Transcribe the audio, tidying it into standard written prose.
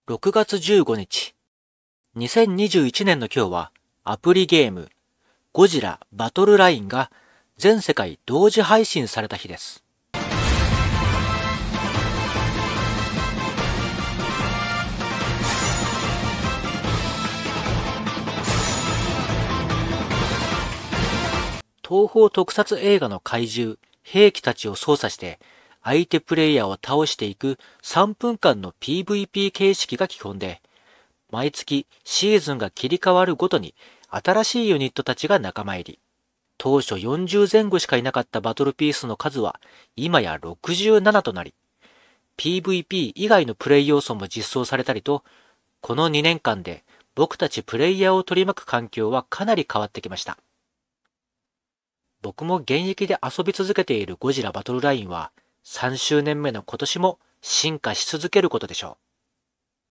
6月15日、2021年の今日はアプリゲームゴジラバトルラインが全世界同時配信された日です。東宝特撮映画の怪獣、兵器たちを操作して相手プレイヤーを倒していく3分間の PVP 形式が基本で、毎月シーズンが切り替わるごとに新しいユニットたちが仲間入り。当初40前後しかいなかったバトルピースの数は今や67となり、PVP 以外のプレイ要素も実装されたりと、この2年間で僕たちプレイヤーを取り巻く環境はかなり変わってきました。僕も現役で遊び続けているゴジラバトルラインは3周年目の今年も進化し続けることでしょう。